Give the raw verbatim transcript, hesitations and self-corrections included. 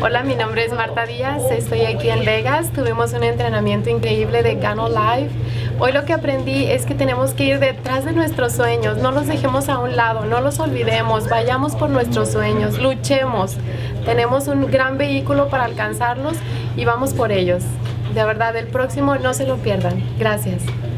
Hola, mi nombre es Marta Díaz, estoy aquí en Vegas. Tuvimos un entrenamiento increíble de Gano Live. Hoy lo que aprendí es que tenemos que ir detrás de nuestros sueños, no los dejemos a un lado, no los olvidemos, vayamos por nuestros sueños, luchemos. Tenemos un gran vehículo para alcanzarlos y vamos por ellos. De verdad, el próximo no se lo pierdan. Gracias.